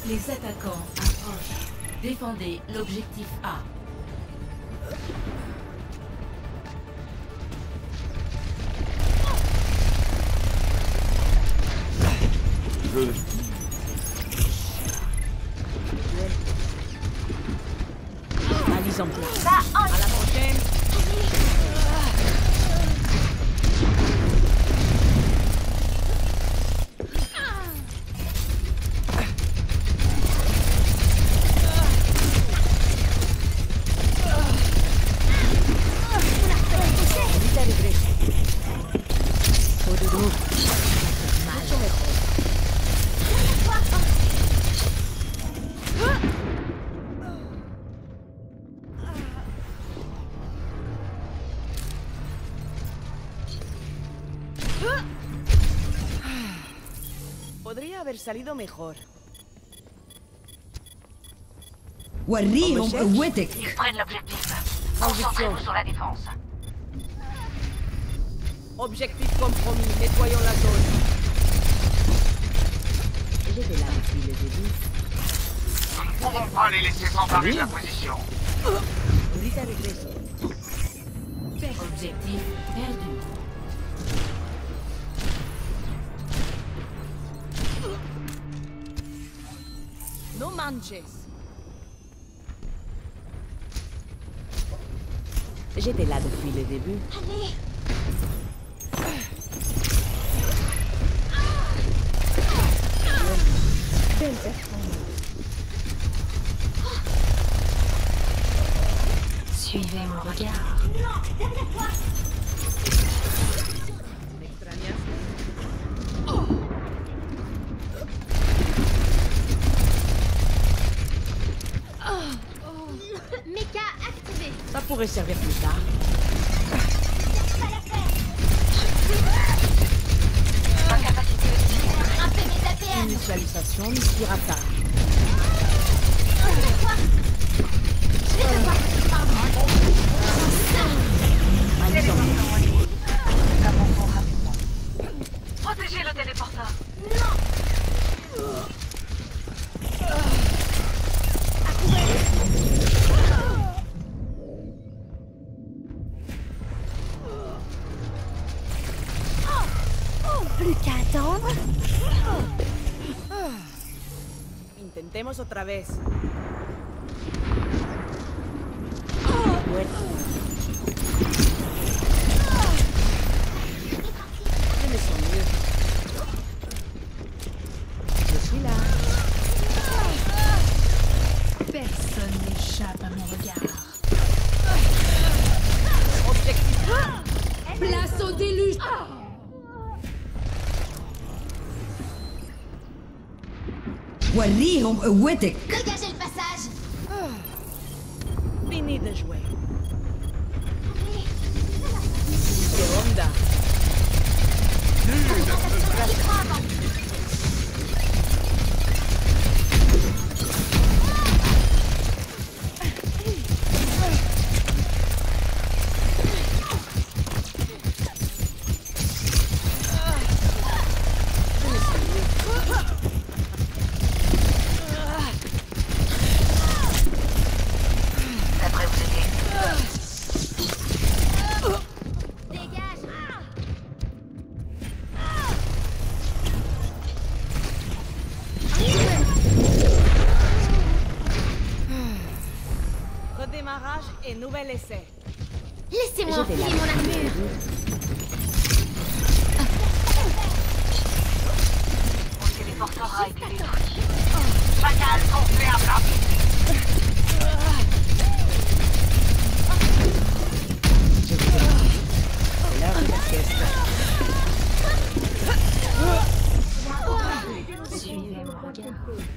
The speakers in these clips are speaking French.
Les attaquants approchent. Défendez l'objectif A. La mise en place. À la prochaine. Podría haber salido mejor. وريهم قوتك. Ils prennent l'objectif. Concentrez-vous sur la défense. Objectif compromis, nettoyons la zone. J'étais là depuis le début. Nous ne pouvons pas les laisser s'emparer de la position. Ahorita regreso. Objectif perdu. No manches. J'étais là depuis le début. Allez. Belle performance. Suivez mon regard. ¿Me extrañas? Mecha activé. Ça pourrait servir plus tard. Ma capacité de Un PV d'APN. Initialisation du piratage. Je vais te voir. Ma mise en place. Nous avançons rapidement. Protégez le téléporteur. Plus qu'à attendre. Intentemos otra vez. Bueno. Je me sens mieux. Je suis là. Personne n'échappe à mon regard. Objectif. Place au déluge. وريهم قوتك. Dégagez le passage. Fini de jouer. ¿Qué onda? J'aimerais vous aider. Dégage. Redémarrage et nouvel essai. Laissez-moi J'étais là. enfiler mon armure. Mon téléporteur a été détruit. Chacal gonflé à plat. C'est l'heure de la sieste. Suivez mon regard.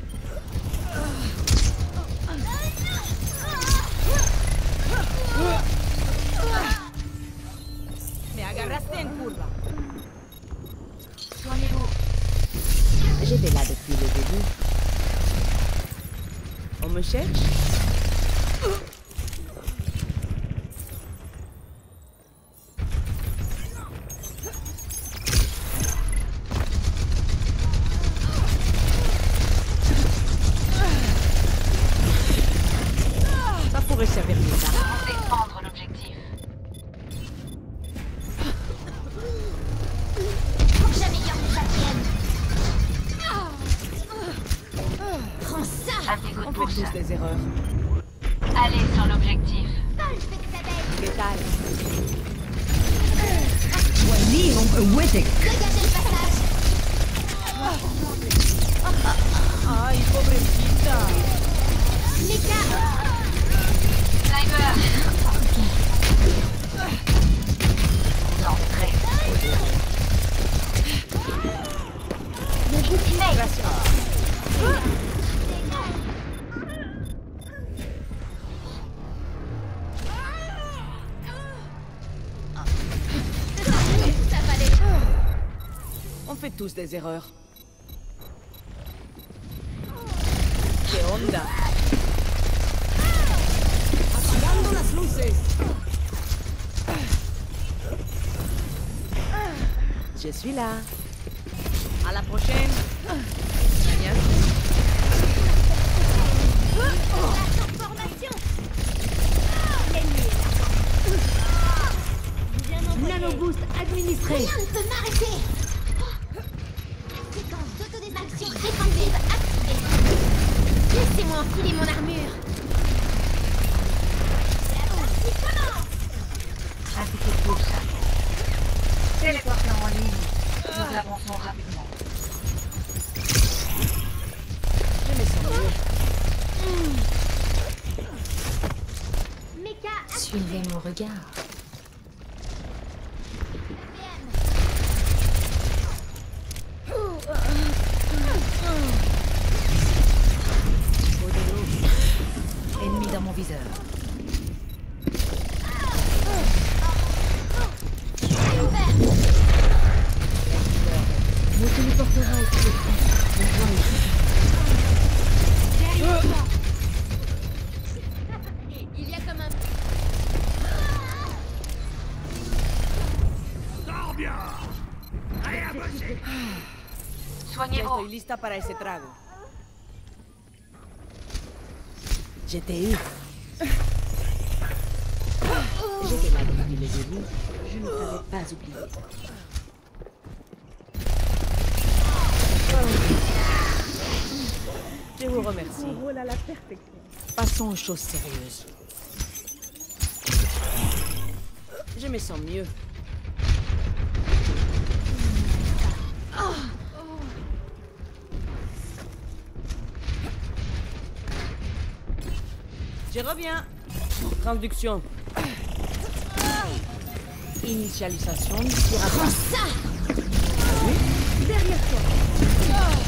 Me agarraste en curva. Soignez-vous. J'étais là depuis le début. On me cherche? On fait tous des erreurs. Allez sur l'objectif. Métal. وريهم قوتك. Ay, pobrecita. Sniper. Entrée. On fait tous des erreurs. ¿Qué onda? Apagando las luces. Je suis là. À la prochaine. Genial. Nanoboost administré. Rien ne peut m'arrêter. Séquence d'autodésaction défensive activée. Laissez-moi enfiler mon armure. La partie commence. Indiquez pulse. Téléporteur en ligne. Nous avançons rapidement. Je me sens mieux. Mecha Suivez mon regard. Ennemi dans mon viseur. Mon téléportera est prêt. Je vois ici. Il y a comme un... Ya Soignez-vous. estoy lista para ese trago. Je t'ai eu. J'étais là depuis le début. Je ne t'avais pas oublié. Je vous remercie. Rôle à la perfection. Passons aux choses sérieuses. Je me sens mieux. Je reviens. Traduction. Initialisation du piratage. Derrière toi.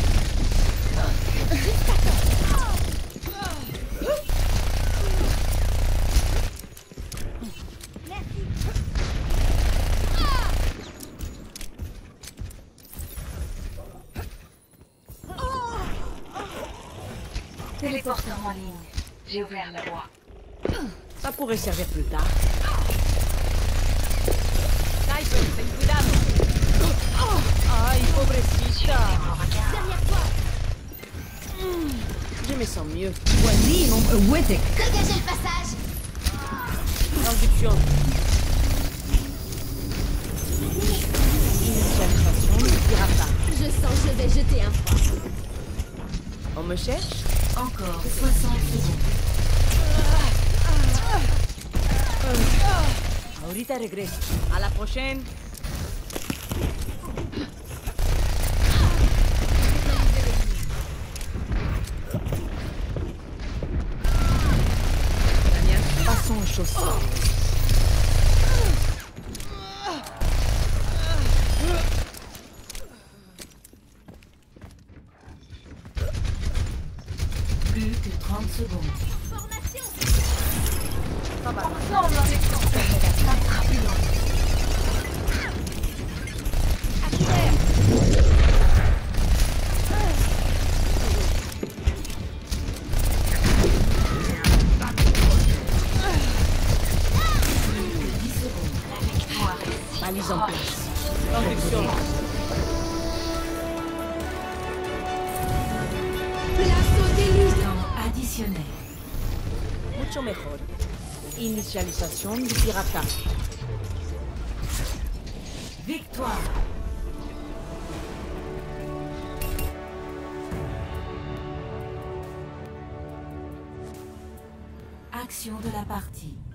Téléporteur en ligne. J'ai ouvert la voie. Ça pourrait servir plus tard. Sniper, ten cuidado. Ay, pobrecita. Derrière toi. Je me sens mieux. وريهم قوتك. Dégagez le passage. Traduction. Initialisation du piratage. Je sens que je vais jeter un froid. On me cherche? Encore 60 secondes. Ahorita regreso. A la prochaine. Passons aux choses sérieuses. Plus que 30 secondes. Formation. Ensemble avec rapidement. Balise en place. Traduction. Place au déluge. Temps additionnel. Mucho mejor. Inicialisation du piratage. Victoire. action de la partie.